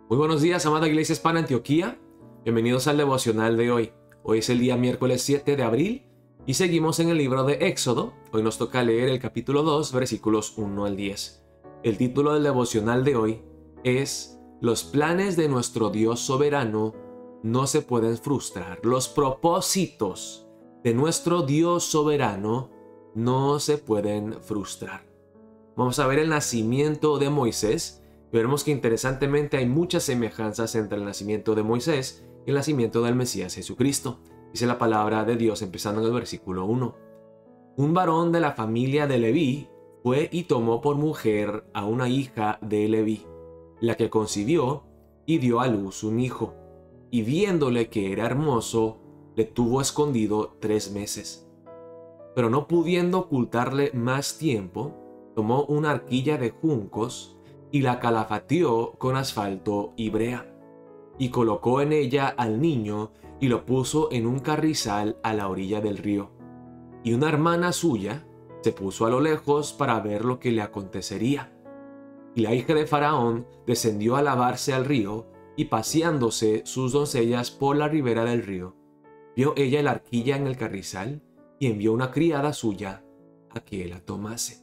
Muy buenos días, amada Iglesia Hispana Antioquía. Bienvenidos al devocional de hoy. Hoy es el día miércoles 7 de abril y seguimos en el libro de Éxodo. Hoy nos toca leer el capítulo 2, versículos 1 al 10. El título del devocional de hoy es Los planes de nuestro Dios soberano no se pueden frustrar. Los propósitos de nuestro Dios soberano no se pueden frustrar. Vamos a ver el nacimiento de Moisés. Veremos que interesantemente hay muchas semejanzas entre el nacimiento de Moisés y el nacimiento del Mesías Jesucristo. Dice la palabra de Dios empezando en el versículo 1. Un varón de la familia de Leví fue y tomó por mujer a una hija de Leví, la que concibió y dio a luz un hijo. Y viéndole que era hermoso, le tuvo escondido 3 meses. Pero no pudiendo ocultarle más tiempo, tomó una arquilla de juncos y la calafateó con asfalto y brea, y colocó en ella al niño y lo puso en un carrizal a la orilla del río. Y una hermana suya se puso a lo lejos para ver lo que le acontecería. Y la hija de Faraón descendió a lavarse al río, y paseándose sus doncellas por la ribera del río, vio ella la arquilla en el carrizal, y envió una criada suya a que la tomase.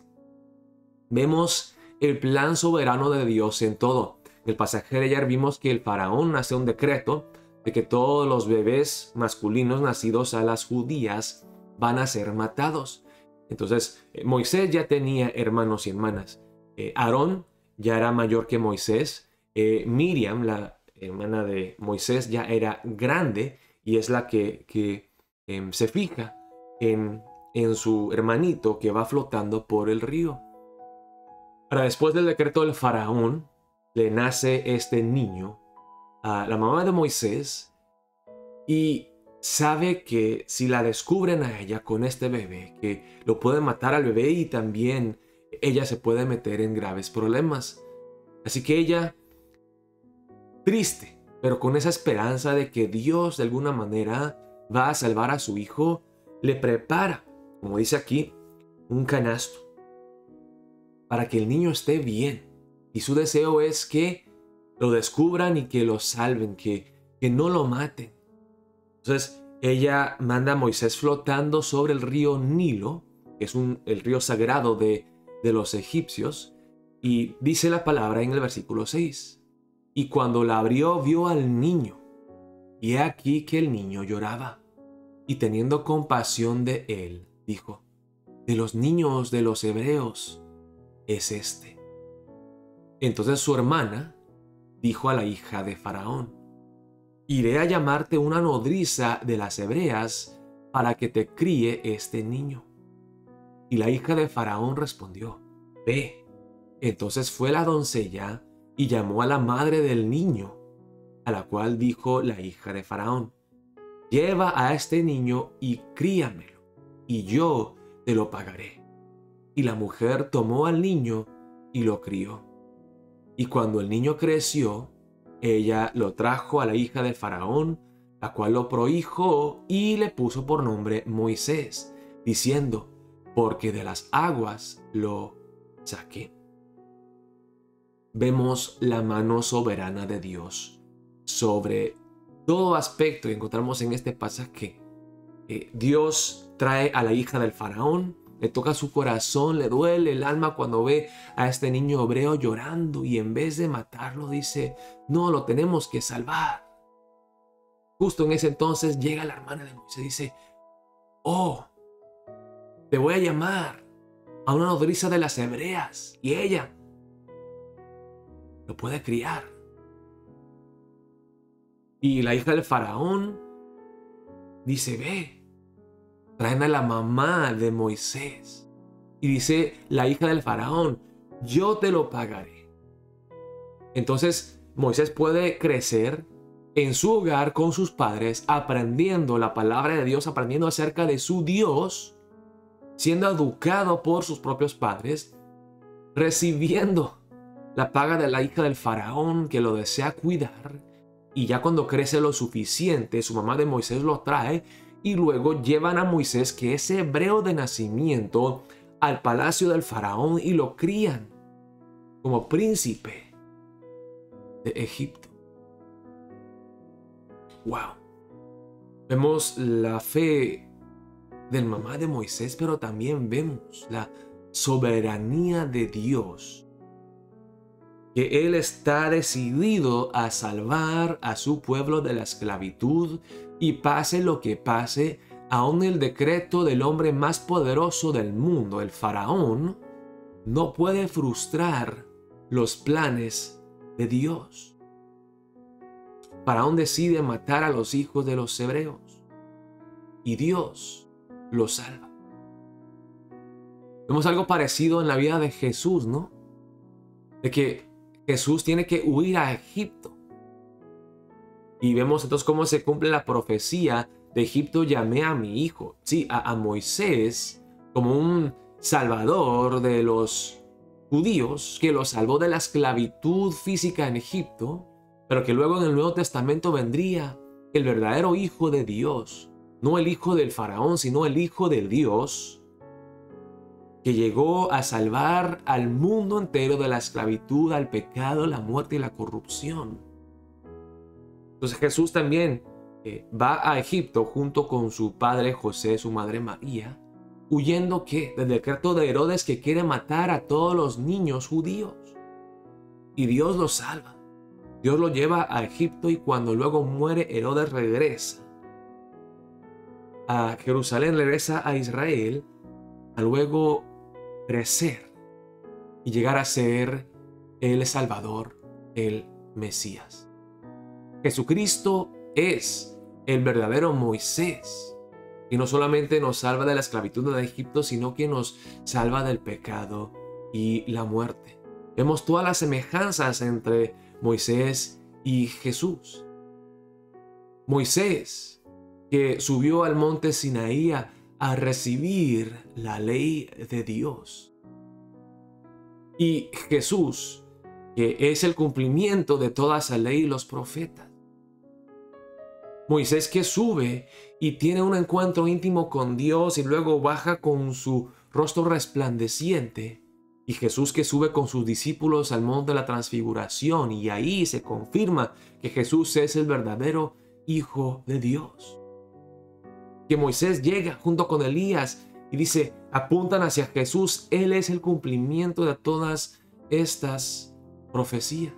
Vemos el plan soberano de Dios en todo. En el pasaje de ayer vimos que el faraón hace un decreto de que todos los bebés masculinos nacidos a las judías van a ser matados. Entonces Moisés ya tenía hermanos y hermanas. Aarón ya era mayor que Moisés. Miriam, la hermana de Moisés, ya era grande y es la que se fija en su hermanito que va flotando por el río. Ahora, después del decreto del faraón, le nace este niño a la mamá de Moisés y sabe que si la descubren a ella con este bebé, que lo pueden matar al bebé y también ella se puede meter en graves problemas. Así que ella, triste, pero con esa esperanza de que Dios de alguna manera va a salvar a su hijo, le prepara, como dice aquí, un canasto para que el niño esté bien. Y su deseo es que lo descubran y que lo salven, que no lo maten. Entonces ella manda a Moisés flotando sobre el río Nilo, que es el río sagrado de los egipcios, y dice la palabra en el versículo 6. Y cuando la abrió, vio al niño, y he aquí que el niño lloraba. Y teniendo compasión de él, dijo: de los niños de los hebreos es este. Entonces su hermana dijo a la hija de Faraón: iré a llamarte una nodriza de las hebreas para que te críe este niño. Y la hija de Faraón respondió: ve. Entonces fue la doncella y llamó a la madre del niño, a la cual dijo la hija de Faraón: lleva a este niño y críamelo, y yo te lo pagaré. Y la mujer tomó al niño y lo crió. Y cuando el niño creció, ella lo trajo a la hija de Faraón, la cual lo prohijó y le puso por nombre Moisés, diciendo: porque de las aguas lo saqué. Vemos la mano soberana de Dios sobre todo aspecto que encontramos en este pasaje. Dios trae a la hija del Faraón, le toca su corazón, le duele el alma cuando ve a este niño hebreo llorando y en vez de matarlo dice: no, lo tenemos que salvar. Justo en ese entonces llega la hermana de Moisés y dice: oh, te voy a llamar a una nodriza de las hebreas y ella lo puede criar. Y la hija del Faraón dice: ve. Traen a la mamá de Moisés. Y dice la hija del Faraón: yo te lo pagaré. Entonces Moisés puede crecer en su hogar con sus padres, aprendiendo la palabra de Dios, aprendiendo acerca de su Dios, siendo educado por sus propios padres, recibiendo la paga de la hija del Faraón que lo desea cuidar. Y ya cuando crece lo suficiente, su mamá de Moisés lo trae y luego llevan a Moisés, que es hebreo de nacimiento, al palacio del faraón y lo crían como príncipe de Egipto. ¡Wow! Vemos la fe del mamá de Moisés, pero también vemos la soberanía de Dios. Que Él está decidido a salvar a su pueblo de la esclavitud y pase lo que pase, aún el decreto del hombre más poderoso del mundo, el faraón, no puede frustrar los planes de Dios. Faraón decide matar a los hijos de los hebreos y Dios los salva. Vemos algo parecido en la vida de Jesús, ¿no? De que Jesús tiene que huir a Egipto. Y vemos entonces cómo se cumple la profecía: de Egipto llamé a mi hijo. Sí, a Moisés como un salvador de los judíos, que los salvó de la esclavitud física en Egipto, pero que luego en el Nuevo Testamento vendría el verdadero hijo de Dios, no el hijo del faraón, sino el hijo de Dios, que llegó a salvar al mundo entero de la esclavitud, al pecado, la muerte y la corrupción. Entonces Jesús también va a Egipto junto con su padre José, su madre María, huyendo del decreto de Herodes, que quiere matar a todos los niños judíos. Y Dios lo salva. Dios lo lleva a Egipto, y cuando luego muere Herodes, regresa a Jerusalén, regresa a Israel, a luego crecer y llegar a ser el Salvador, el Mesías. Jesucristo es el verdadero Moisés, y no solamente nos salva de la esclavitud de Egipto, sino que nos salva del pecado y la muerte. Vemos todas las semejanzas entre Moisés y Jesús. Moisés, que subió al monte Sinaí a recibir la ley de Dios. Y Jesús, que es el cumplimiento de toda esa ley y los profetas. Moisés, que sube y tiene un encuentro íntimo con Dios y luego baja con su rostro resplandeciente. Y Jesús, que sube con sus discípulos al monte de la transfiguración, y ahí se confirma que Jesús es el verdadero Hijo de Dios. Que Moisés llega junto con Elías y dice, apuntan hacia Jesús. Él es el cumplimiento de todas estas profecías.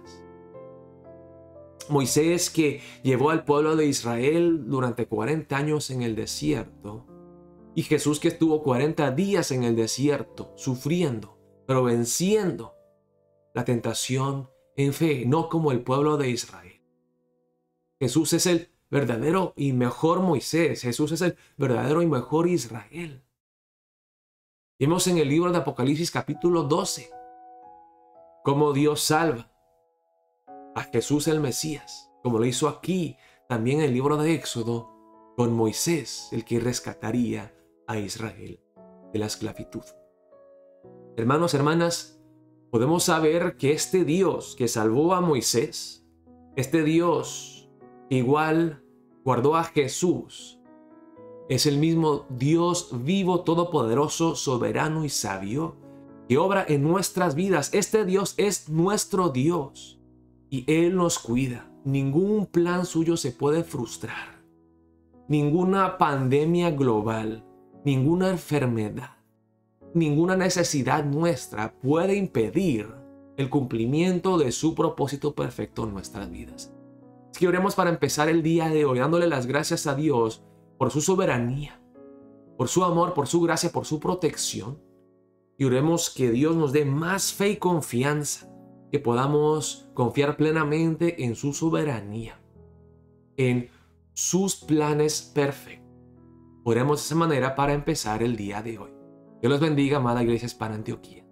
Moisés, que llevó al pueblo de Israel durante 40 años en el desierto. Y Jesús, que estuvo 40 días en el desierto, sufriendo, pero venciendo la tentación en fe, no como el pueblo de Israel. Jesús es el verdadero y mejor Moisés. Jesús es el verdadero y mejor Israel. Vemos en el libro de Apocalipsis capítulo 12 cómo Dios salva a Jesús el Mesías, como lo hizo aquí también en el libro de Éxodo con Moisés, el que rescataría a Israel de la esclavitud. Hermanos, hermanas, podemos saber que este Dios que salvó a Moisés, este Dios que igual guardó a Jesús, es el mismo Dios vivo, todopoderoso, soberano y sabio, que obra en nuestras vidas. Este Dios es nuestro Dios y Él nos cuida. Ningún plan suyo se puede frustrar. Ninguna pandemia global, ninguna enfermedad, ninguna necesidad nuestra puede impedir el cumplimiento de su propósito perfecto en nuestras vidas. Así que oremos para empezar el día de hoy, dándole las gracias a Dios por su soberanía, por su amor, por su gracia, por su protección. Y oremos que Dios nos dé más fe y confianza, que podamos confiar plenamente en su soberanía, en sus planes perfectos. Oremos de esa manera para empezar el día de hoy. Dios los bendiga, amada Iglesia Hispana Antioquía.